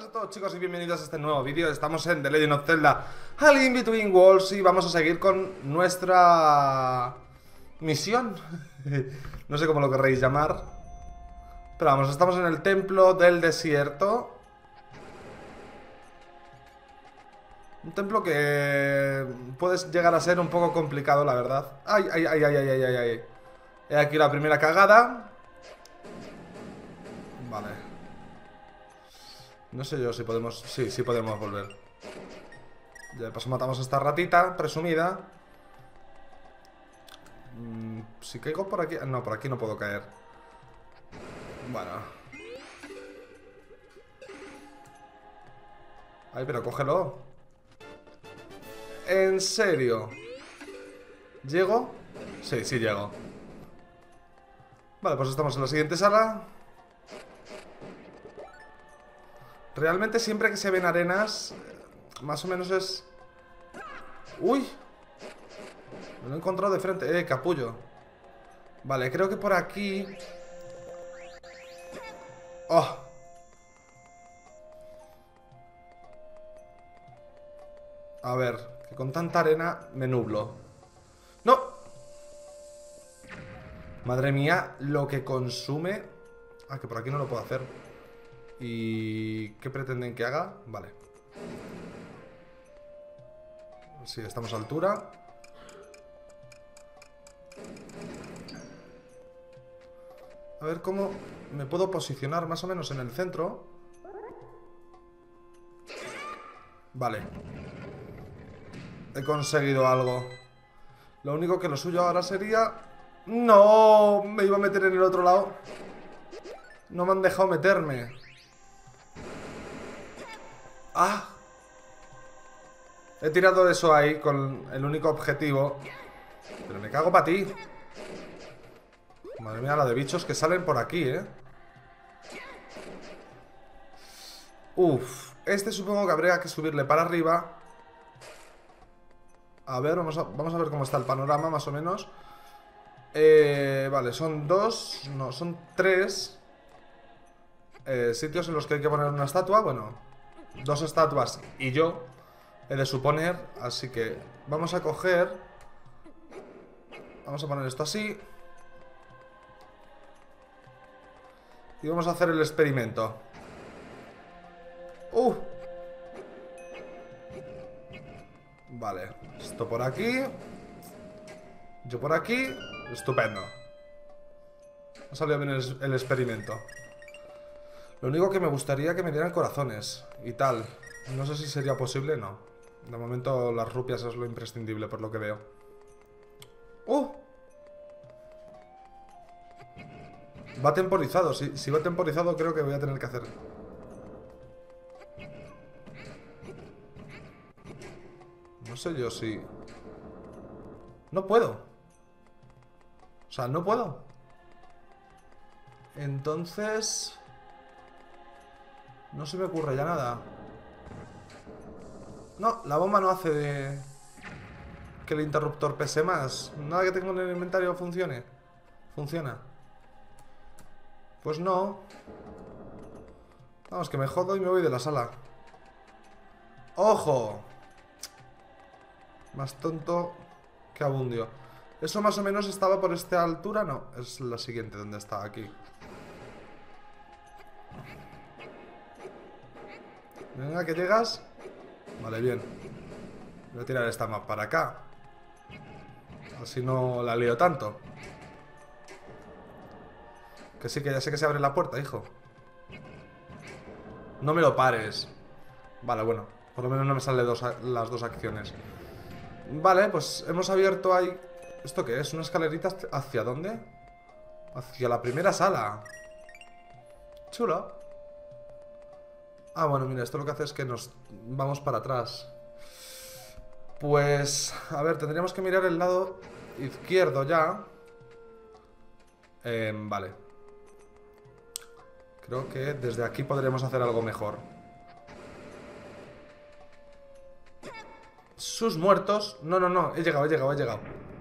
Buenas a todos, chicos, y bienvenidos a este nuevo vídeo. Estamos en The Legend of Zelda A Link Between Worlds y vamos a seguir con nuestra misión. No sé cómo lo querréis llamar, pero vamos, estamos en el templo del desierto. Un templo que puede llegar a ser un poco complicado, la verdad. Ay, ay, ay, ay, ay, ay, ay, ay. He aquí la primera cagada. Vale. No sé yo si podemos... Sí, sí podemos volver. Ya de paso matamos a esta ratita presumida. Si caigo por aquí... No, por aquí no puedo caer. Bueno. Ay, pero cógelo. ¿En serio? ¿Llego? Sí, sí llego. Vale, pues estamos en la siguiente sala. Realmente siempre que se ven arenas, más o menos es... ¡Uy! Me lo he encontrado de frente. Capullo. Vale, creo que por aquí... ¡Oh! A ver, que con tanta arena me nublo. ¡No! Madre mía, lo que consume... Ah, que por aquí no lo puedo hacer. ¿Y qué pretenden que haga? Vale. Sí, estamos a altura. A ver cómo me puedo posicionar más o menos en el centro. Vale. He conseguido algo. Lo único que lo suyo ahora sería... ¡No! Me iba a meter en el otro lado. No me han dejado meterme. ¡Ah! He tirado eso ahí con el único objetivo. Pero me cago para ti. Madre mía, la de bichos que salen por aquí, ¿eh? Uf. Este supongo que habría que subirle para arriba. A ver, vamos a ver cómo está el panorama, más o menos. Vale, son dos... No, son tres sitios en los que hay que poner una estatua. Bueno, dos estatuas y yo he de suponer. Así que vamos a coger... Vamos a poner esto así. Y vamos a hacer el experimento. Vale, esto por aquí. Yo por aquí. Estupendo. Ha salido bien el experimento. Lo único que me gustaría que me dieran corazones y tal. No sé si sería posible, no. De momento las rupias es lo imprescindible, por lo que veo. Va temporizado. Si va temporizado creo que voy a tener que hacer... No sé yo si... No puedo. O sea, no puedo. Entonces... No se me ocurre ya nada. No, la bomba no hace de... que el interruptor pese más. Nada que tengo en el inventario funcione. Funciona. Pues no. Vamos, que me jodo y me voy de la sala. ¡Ojo! Más tonto que abundio. Eso más o menos estaba por esta altura. No, es la siguiente donde está, aquí. Venga, que llegas. Vale, bien. Voy a tirar esta mapa para acá. Así no la lío tanto. Que sí, que ya sé que se abre la puerta, hijo. No me lo pares. Vale, bueno. Por lo menos no me salen las dos acciones. Vale, pues hemos abierto ahí... ¿Esto qué es? ¿Una escalerita hacia dónde? Hacia la primera sala. Chulo. Ah, bueno, mira, esto lo que hace es que nos vamos para atrás. Pues... A ver, tendríamos que mirar el lado izquierdo ya. Vale. Creo que desde aquí podremos hacer algo mejor. Sus muertos... No, no, no, he llegado.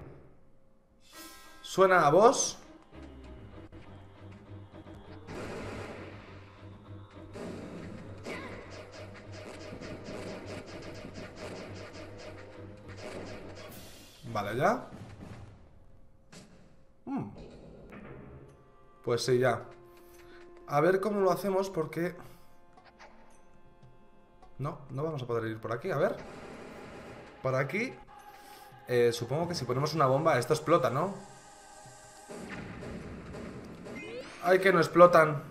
Suena a voz. Vale, ¿ya? Pues sí, ya. A ver cómo lo hacemos porque... No, no vamos a poder ir por aquí, a ver. Por aquí... supongo que si ponemos una bomba esto explota, ¿no? ¡Ay, que no explotan!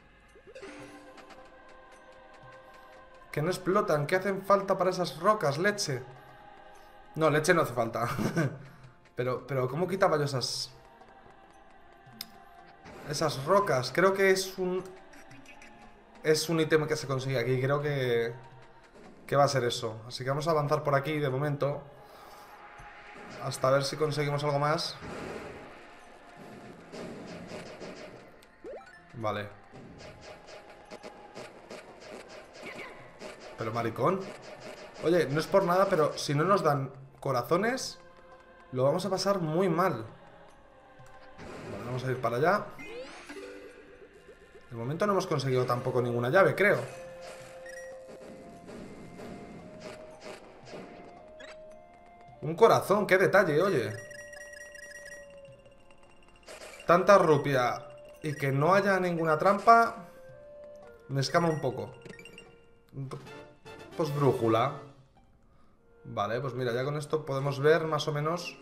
Que no explotan, ¿qué hacen falta para esas rocas? Leche. No, leche no hace falta. Pero ¿cómo quitaba yo esas rocas? Creo que es un ítem que se consigue aquí. Creo que va a ser eso. Así que vamos a avanzar por aquí de momento, hasta ver si conseguimos algo más. Vale. Pero maricón. Oye, no es por nada, pero si no nos dan corazones, lo vamos a pasar muy mal. Vale, vamos a ir para allá. De momento no hemos conseguido tampoco ninguna llave, creo. Un corazón, qué detalle, oye. Tanta rupia y que no haya ninguna trampa, me escama un poco. Pues brújula. Vale, pues mira, ya con esto podemos ver más o menos.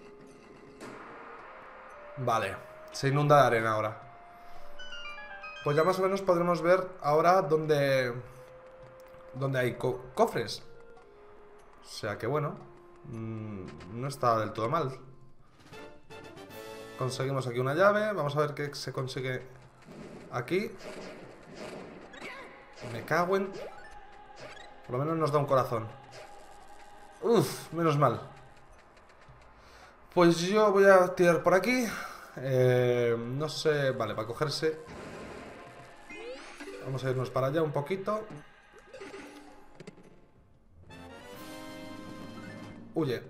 Vale, se inunda de arena ahora. Pues ya más o menos podremos ver ahora dónde hay cofres. O sea que bueno, no está del todo mal. Conseguimos aquí una llave. Vamos a ver qué se consigue aquí. Me cago en... Por lo menos nos da un corazón. Uf, menos mal. Pues yo voy a tirar por aquí. No sé... Vale, para cogerse. Vamos a irnos para allá un poquito. Huye.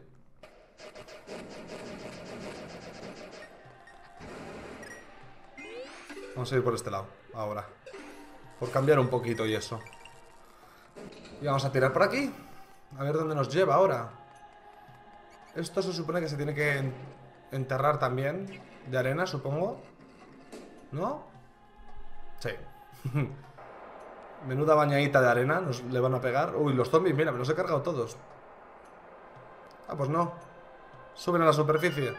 Vamos a ir por este lado, ahora. Por cambiar un poquito y eso. Y vamos a tirar por aquí. A ver dónde nos lleva ahora. Esto se supone que se tiene que enterrar también. De arena, supongo. ¿No? Sí. Menuda bañadita de arena nos le van a pegar. Uy, los zombies, mira, me los he cargado todos. Ah, pues no. Suben a la superficie.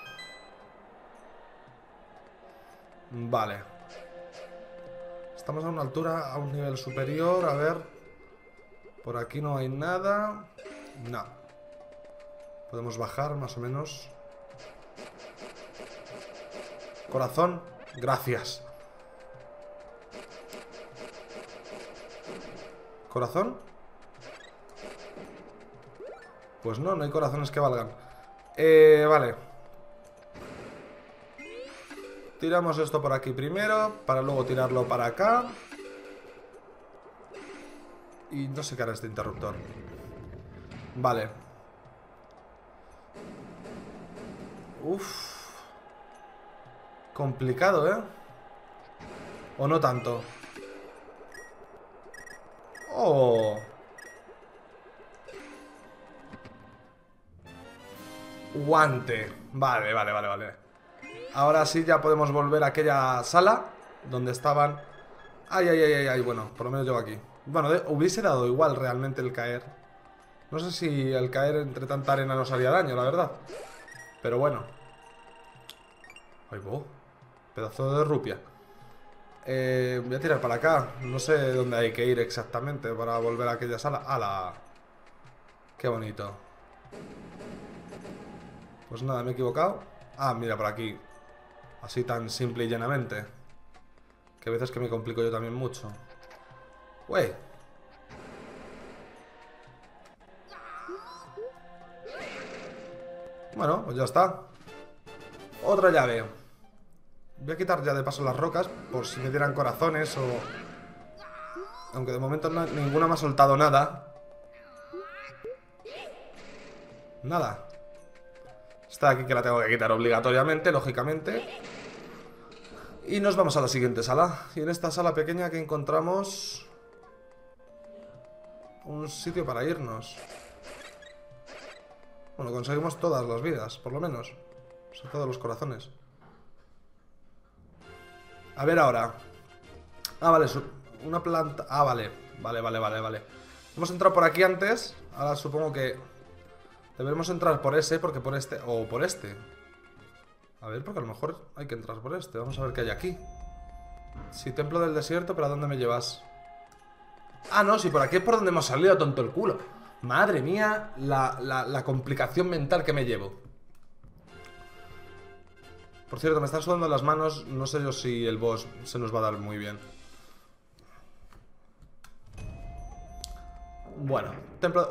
Vale. Estamos a una altura, a un nivel superior. A ver. Por aquí no hay nada. No. Podemos bajar más o menos. Corazón. Gracias. ¿Corazón? Pues no, no hay corazones que valgan. Vale. Tiramos esto por aquí primero, para luego tirarlo para acá. Y no sé qué hará este interruptor. Vale. Uf. Complicado, ¿eh? O no tanto. Oh. Guante. Vale, vale, vale, vale. Ahora sí ya podemos volver a aquella sala donde estaban... Ay, ay, ay, ay, ay. Bueno, por lo menos llego aquí. Bueno, hubiese dado igual realmente el caer. No sé si el caer entre tanta arena nos haría daño, la verdad. Pero bueno. Ay, pedazo de rupia. Voy a tirar para acá. No sé dónde hay que ir exactamente para volver a aquella sala. ¡Hala! Qué bonito. Pues nada, me he equivocado. Ah, mira, por aquí. Así tan simple y llanamente. Que a veces que me complico yo también mucho. ¡Wey! Bueno, pues ya está. Otra llave. Voy a quitar ya de paso las rocas, por si me dieran corazones o... Aunque de momento ninguna me ha soltado nada. Nada. Esta de aquí que la tengo que quitar obligatoriamente, lógicamente. Y nos vamos a la siguiente sala. Y en esta sala pequeña que encontramos... un sitio para irnos. Bueno, conseguimos todas las vidas, por lo menos. O sea, todos los corazones. A ver ahora. Ah, vale, una planta... Ah, vale. Vale. Hemos entrado por aquí antes. Ahora supongo que deberemos entrar por ese, porque por este... O por este. A ver, porque a lo mejor hay que entrar por este. Vamos a ver qué hay aquí. Sí, templo del desierto, pero ¿a dónde me llevas? Ah, no, sí, por aquí es por donde hemos salido, tonto el culo. Madre mía, la complicación mental que me llevo. Por cierto, me están sudando las manos. No sé yo si el boss se nos va a dar muy bien. Bueno, templo...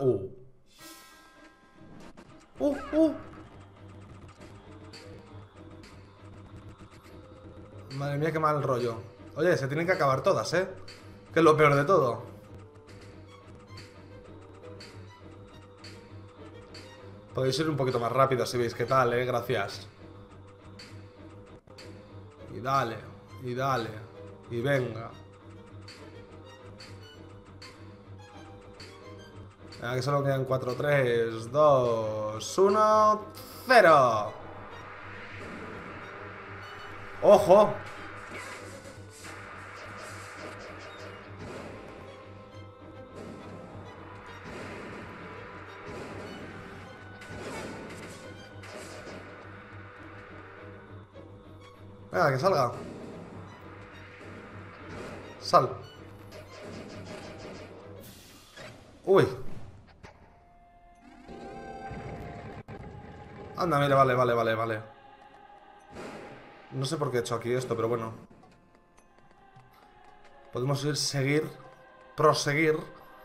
Madre mía, qué mal rollo. Oye, se tienen que acabar todas, ¿eh? Que es lo peor de todo. Podéis ir un poquito más rápido si veis qué tal, gracias. Y dale, y dale, y venga. Venga, que solo quedan 4, 3, 2, 1, 0. ¡Ojo! Venga, que salga. Sal. Uy. Anda, mira, vale. No sé por qué he hecho aquí esto, pero bueno. Podemos proseguir.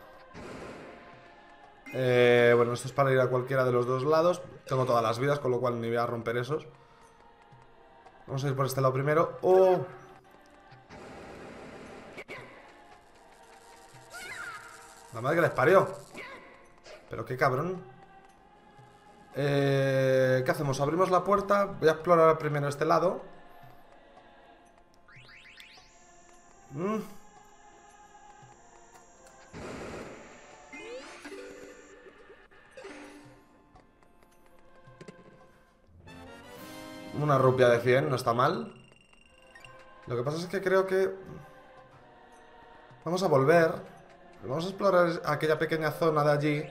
Bueno, esto es para ir a cualquiera de los dos lados. Tengo todas las vidas, con lo cual ni voy a romper esos. Vamos a ir por este lado primero. ¡Oh! La madre que les parió. Pero qué cabrón. ¿Qué hacemos? Abrimos la puerta. Voy a explorar primero este lado. Una rupia de 100, no está mal. Lo que pasa es que creo que... Vamos a volver. Vamos a explorar aquella pequeña zona de allí.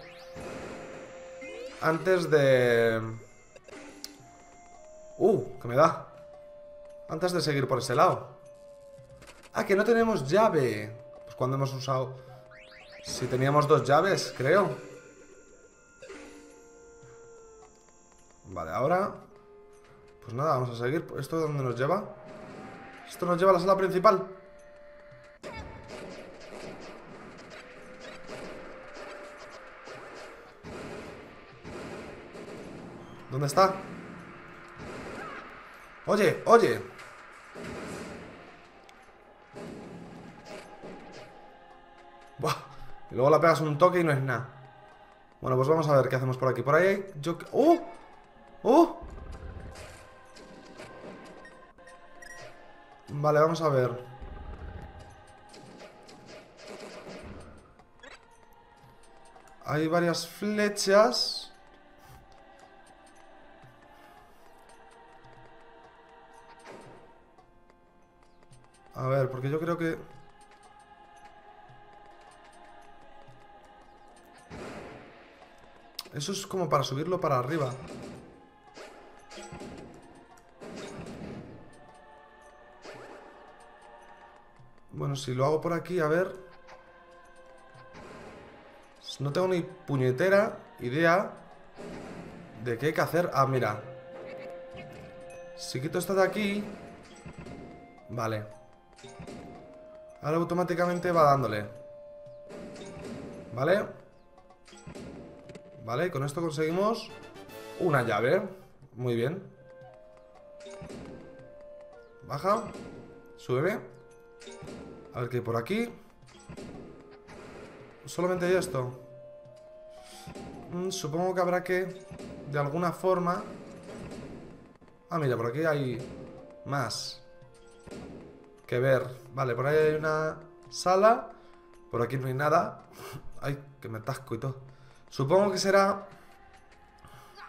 Antes de... ¿Qué me da? Antes de seguir por ese lado. Ah, que no tenemos llave. Pues cuando hemos usado... Si teníamos 2 llaves, creo. Vale, ahora... Pues nada, vamos a seguir. ¿Esto dónde nos lleva? Esto nos lleva a la sala principal. ¿Dónde está? Oye. Buah. Y luego la pegas un toque y no es nada. Bueno, pues vamos a ver qué hacemos por aquí. Por ahí hay... ¡Oh! Vale, vamos a ver. Hay varias flechas. A ver, porque yo creo que... Eso es como para subirlo para arriba. Bueno, si lo hago por aquí, a ver. No tengo ni puñetera idea de qué hay que hacer. Ah, mira. Si quito esto de aquí... Vale. Ahora automáticamente va dándole. ¿Vale? Vale, y con esto conseguimos una llave. Muy bien. Baja. Súbeme. A ver qué hay por aquí. Solamente hay esto. Supongo que habrá que... De alguna forma... Ah, mira, por aquí hay... Más que ver. Vale, por ahí hay una sala. Por aquí no hay nada. Ay, que me atasco y todo. Supongo que será...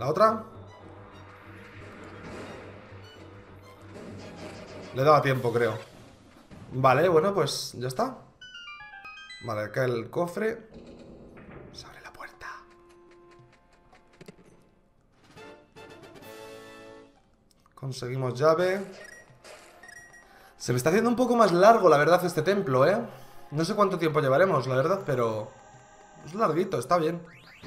¿La otra? Le daba tiempo, creo. Vale, bueno, pues ya está. Vale, acá el cofre. Se abre la puerta. Conseguimos llave. Se me está haciendo un poco más largo, la verdad, este templo, ¿eh? No sé cuánto tiempo llevaremos, la verdad, pero... es larguito, está bien.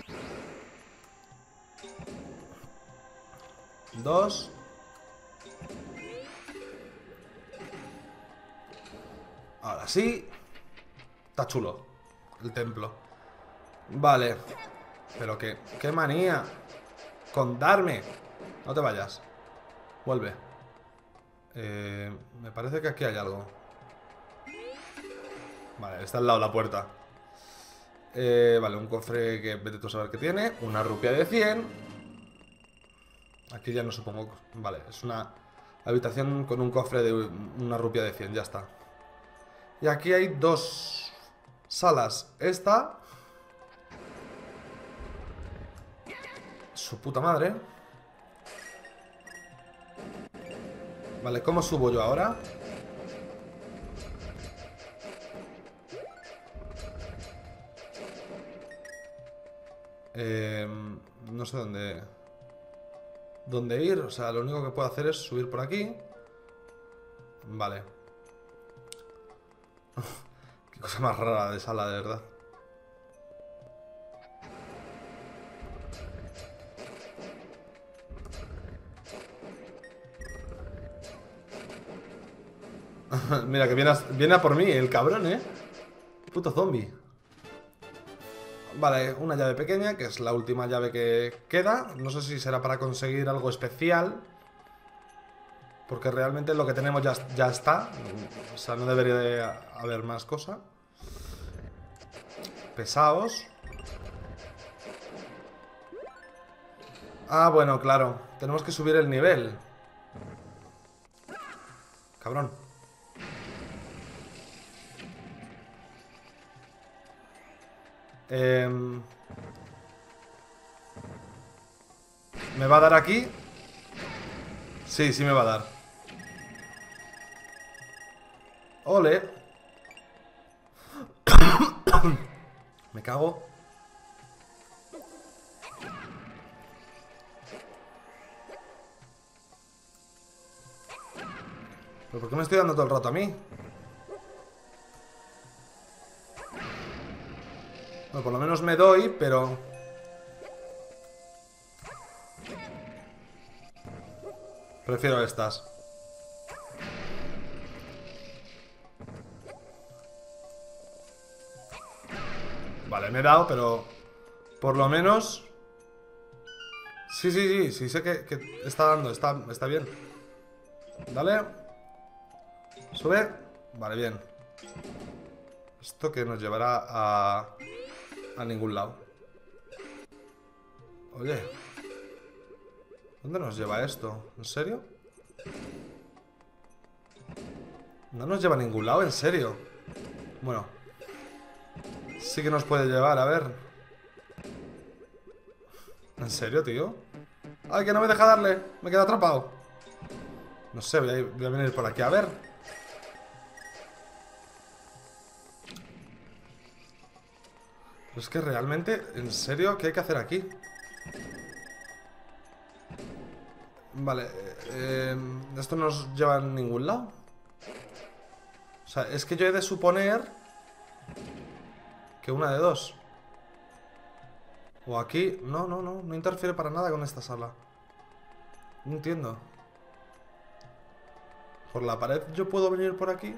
2. Ahora sí. Está chulo el templo. Vale. Pero qué manía. Con darme. No te vayas. Vuelve. Me parece que aquí hay algo. Vale, está al lado de la puerta. Vale, un cofre que vete tú a saber qué tiene. Una rupia de 100. Aquí ya no supongo... Vale, es una habitación con un cofre de una rupia de 100, ya está. Y aquí hay 2 salas. Esta... su puta madre. Vale, ¿cómo subo yo ahora? No sé dónde ir. O sea, lo único que puedo hacer es subir por aquí. Vale. Qué cosa más rara de sala, de verdad. Mira, que viene a por mí, el cabrón, ¿eh? Puto zombie. Vale, una llave pequeña, que es la última llave que queda. No sé si será para conseguir algo especial, porque realmente lo que tenemos ya está. O sea, no debería de haber más cosa. Pesados. Ah, bueno, claro. Tenemos que subir el nivel. Cabrón. ¿Me va a dar aquí? Sí, sí me va a dar. Ole. Me cago. ¿Pero por qué me estoy dando todo el rato a mí? Bueno, por lo menos me doy, pero... prefiero estas. Vale, me he dado, pero... por lo menos... Sí, sé que está dando, está bien. Dale. Sube. Vale, bien. Esto que nos llevará a ningún lado. Oye, ¿dónde nos lleva esto? ¿En serio? No nos lleva a ningún lado, en serio. Bueno, sí que nos puede llevar, a ver. ¿En serio, tío? ¡Ay, que no me deja darle! Me quedo atrapado. No sé, voy a venir por aquí a ver. Pero es que realmente, ¿en serio? ¿Qué hay que hacer aquí? Vale, esto no nos lleva a ningún lado. O sea, es que yo he de suponer que una de dos. O aquí... no interfiere para nada con esta sala. No entiendo. ¿Por la pared yo puedo venir por aquí?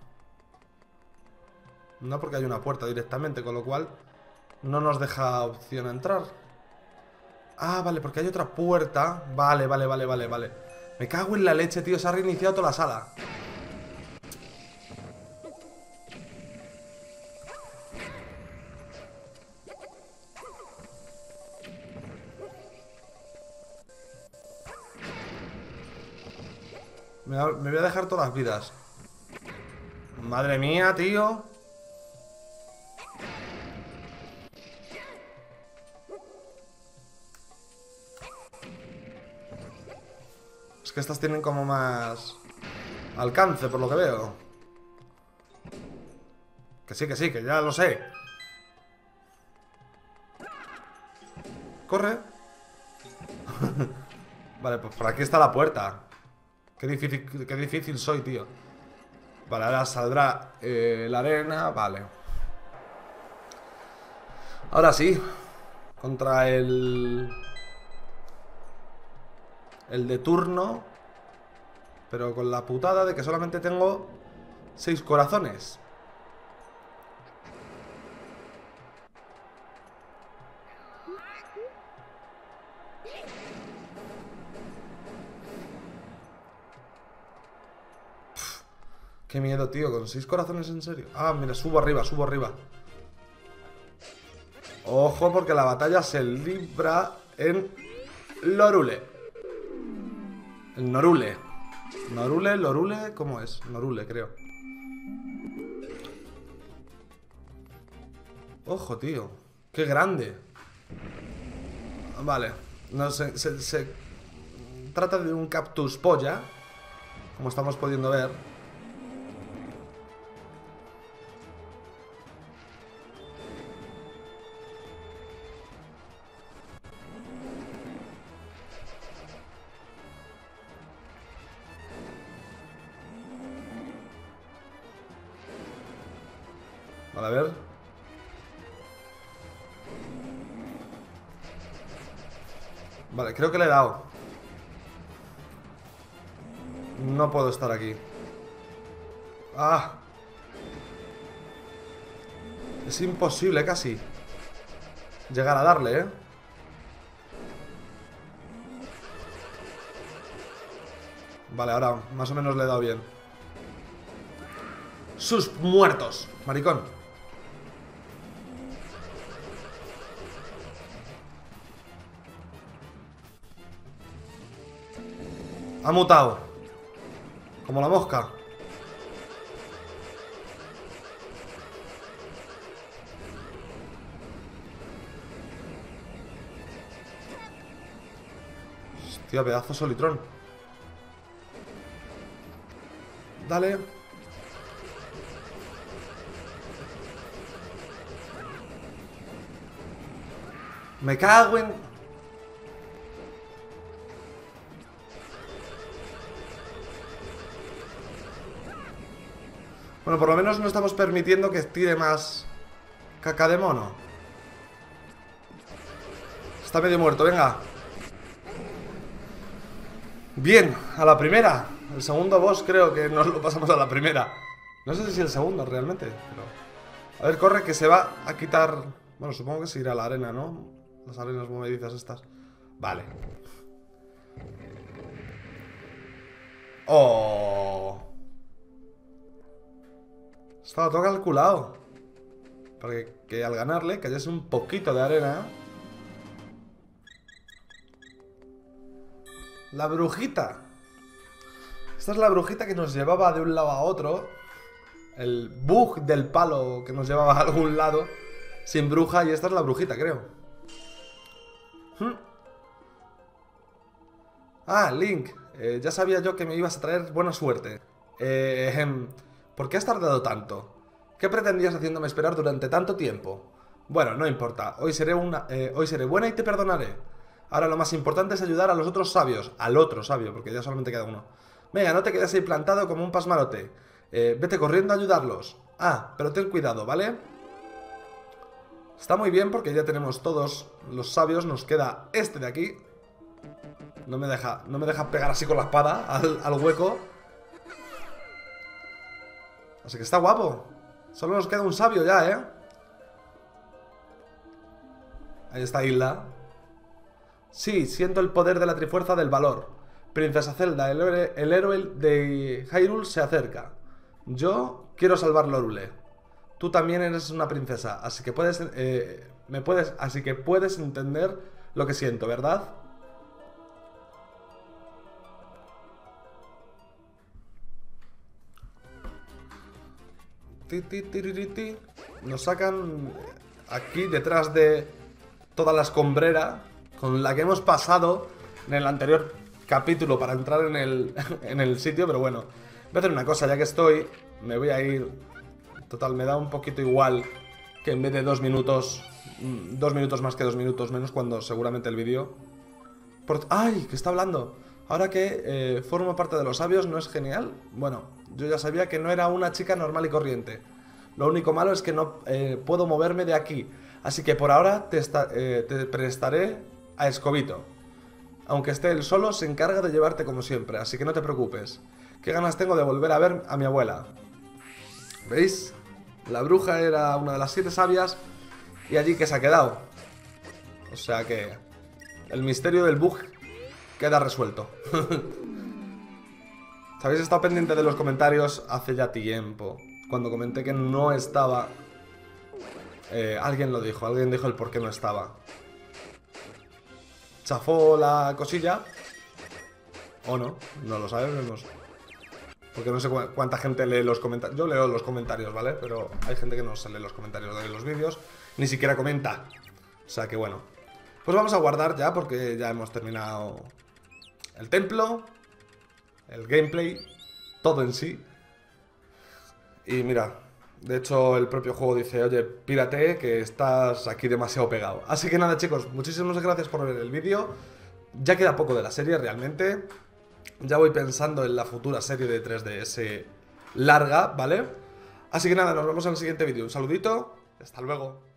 No, porque hay una puerta directamente, con lo cual no nos deja opción a entrar. Ah, vale, porque hay otra puerta. Vale. Me cago en la leche, tío, se ha reiniciado toda la sala. Me voy a dejar todas las vidas. Madre mía, tío. Es que estas tienen como más alcance, por lo que veo. Que sí, que ya lo sé. Corre. Vale, pues por aquí está la puerta. Qué difícil soy, tío. Vale, ahora saldrá la arena. Vale. Ahora sí. Contra el de turno. Pero con la putada de que solamente tengo 6 corazones. Qué miedo, tío, con 6 corazones, en serio. Ah, mira, subo arriba, subo arriba. Ojo, porque la batalla se libra en Lorule. En Norule. Norule, Lorule, ¿cómo es? Norule, creo. Ojo, tío. Qué grande. Vale. No, se trata de un cactus polla, como estamos pudiendo ver. Vale, a ver. Vale, creo que le he dado. No puedo estar aquí. ¡Ah! Es imposible casi llegar a darle, ¿eh? Vale, ahora más o menos le he dado bien. ¡Sus muertos! Maricón. Ha mutado. Como la mosca. Hostia, pedazo solitrón. Dale. Me cago en... Bueno, por lo menos no estamos permitiendo que tire más caca de mono. Está medio muerto, venga. Bien, a la primera. El segundo boss creo que nos lo pasamos a la primera. No sé si el segundo realmente, pero... A ver, corre, que se va a quitar... Bueno, supongo que se irá a la arena, ¿no? Las arenas movedizas estas. Vale. ¡Oh! Estaba todo calculado. Para que al ganarle cayese un poquito de arena. La brujita. Esta es la brujita que nos llevaba de un lado a otro. El bug del palo que nos llevaba a algún lado. Sin bruja, y esta es la brujita, creo. Ah, Link. Ya sabía yo que me ibas a traer buena suerte. ¿Por qué has tardado tanto? ¿Qué pretendías haciéndome esperar durante tanto tiempo? Bueno, no importa. Hoy seré buena y te perdonaré. Ahora lo más importante es ayudar a los otros sabios. Al otro sabio, porque ya solamente queda uno. Venga, no te quedes ahí plantado como un pasmarote. Vete corriendo a ayudarlos. Ah, pero ten cuidado, ¿vale? Está muy bien porque ya tenemos todos los sabios. Nos queda este de aquí. No me deja pegar así con la espada al hueco. Así que está guapo. Solo nos queda un sabio ya, ¿eh? Ahí está Hilda. Sí, siento el poder de la Trifuerza del Valor. Princesa Zelda, el héroe de Hyrule se acerca. Yo quiero salvar Lorule. Tú también eres una princesa, así que puedes entender lo que siento, ¿verdad? Nos sacan aquí detrás de toda la escombrera con la que hemos pasado en el anterior capítulo para entrar en el, en el sitio, pero bueno. Voy a hacer una cosa, ya que estoy, me voy a ir. Total, me da un poquito igual que en vez de 2 minutos, 2 minutos más que 2 minutos menos, cuando seguramente el vídeo... ¡Ay! ¿Qué está hablando? Ahora que formo parte de los sabios, ¿no es genial? Bueno, yo ya sabía que no era una chica normal y corriente. Lo único malo es que no puedo moverme de aquí. Así que por ahora te prestaré a Escobito. Aunque esté él solo, se encarga de llevarte como siempre, así que no te preocupes. Qué ganas tengo de volver a ver a mi abuela. ¿Veis? La bruja era una de las 7 sabias y allí que se ha quedado. O sea que el misterio del bug queda resuelto. ¿Habéis estado pendiente de los comentarios hace ya tiempo? Cuando comenté que no estaba... alguien lo dijo, alguien dijo el por qué no estaba. ¿Chafó la cosilla? ¿O no? No lo sabemos. Porque no sé cuánta gente lee los comentarios. Yo leo los comentarios, ¿vale? Pero hay gente que no se lee los comentarios de los vídeos. Ni siquiera comenta. O sea que bueno. Pues vamos a guardar ya porque ya hemos terminado el templo, el gameplay, todo en sí. Y mira, de hecho el propio juego dice, oye, pírate que estás aquí demasiado pegado. Así que nada chicos, muchísimas gracias por ver el vídeo. Ya queda poco de la serie realmente. Ya voy pensando en la futura serie de 3DS larga, ¿vale? Así que nada, nos vemos en el siguiente vídeo. Un saludito, hasta luego.